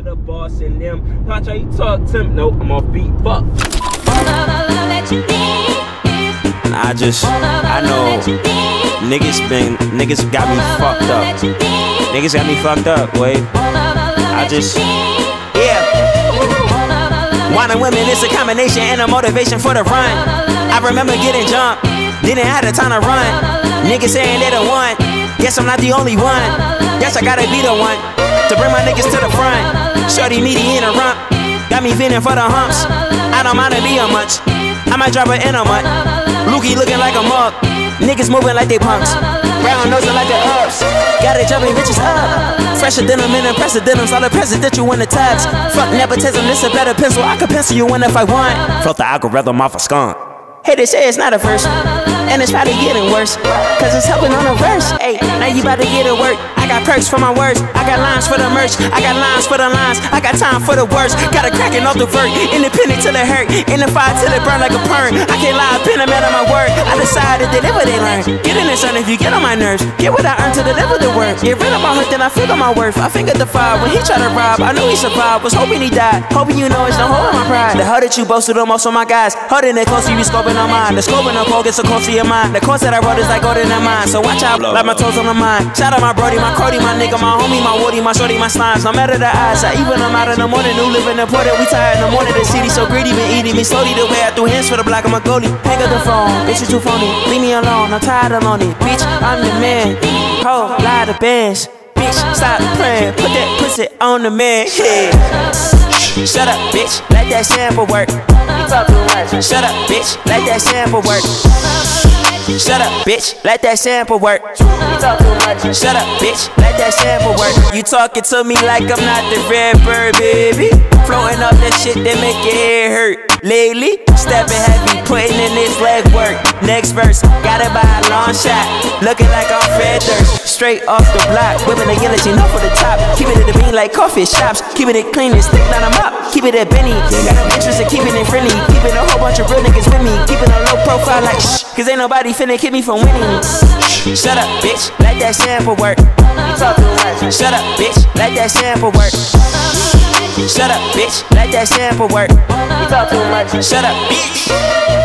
the boss and them. Watch how you talk to him. Nope, I'm off beat. Fuck. I know niggas got me fucked up. Niggas got me fucked up, wait. Wanting women is a combination and a motivation for the run. I remember getting jumped, didn't have the time to run. Niggas saying they the one, guess I'm not the only one. Guess I gotta be the one to bring my niggas to the front. Shorty, meaty, in a rump, got me feeling for the humps. I don't mind to be a munch, I might drop her in a month. Lukey looking like a mug, niggas moving like they punks. Brown nosing like the ups, got it jumping bitches up. Fresher than them in impressive denims, all the president you in the tabs. Fuck nepotism, this a better pencil, I could pencil you in if I want. Float the algorithm off a skunk. Hey, they say it's not a verse, and it's probably getting worse, cause it's helping on a verse. Hey, now you about to get it work. I got perks for my words, I got lines for the merch, I got lines for the lines, I got time for the words. Got a cracking off the vert, independent till it hurt, in the fire till it burn like a perm. I can't lie, I've been a man of my word. I decided to deliver they learn. Get in there, son, if you get on my nerves. Get what I earned to deliver the word. Get rid of my hurt, then I figure my worth. I fingered the fire when he tried to rob. I knew he survived, was hoping he died. Hoping you know it's no hole in my pride. The hell that you boasted on most of my guys, holding it close to you, scoping on mine. The scope in the pole gets so close to your mind. The course that I wrote is like gold in the mind. So watch out, like my toes on the mind. Shout out my brody, my Cody, my nigga, my homie, my woody, my shorty, my slimes. No matter the odds, I even I'm out in the morning. New living in Porter, we tired in the morning. The city so greedy, been eating me slowly. The way I threw hands for the block of my goalie. Hang up the phone, bitch, you too phony. Leave me alone, I'm tired alone. Bitch, I'm the man. Ho, lie the bands. Bitch, stop playing, put that pussy on the man. Yeah. Shut up, bitch, let that sample work. You talk too much. Shut up, bitch, let that sample work. Shut up, bitch, let that sample work. You talk too much. Shut up, bitch, let that sample work. You talking to me like I'm not the red bird, baby. Floating up that shit that make your head hurt. Lately, stepping heavy, putting in this leg work. Next verse, gotta buy a long shot. Looking like I'm fed dirt. Straight off the block, whipping the guillotine up for the top. Keeping it a bean like coffee shops. Keeping it clean and stick down them up. Keep it at Benny. Got no interest in keeping it friendly. Keeping a whole bunch of real niggas with me. Keeping a low profile like shh, cause ain't nobody finna keep me from winning. Shut up, bitch, let that sample work. You talk too much. Shut up, bitch, let that sample work. Shut up, bitch, let that sample work. You talk too much. Shut up, bitch.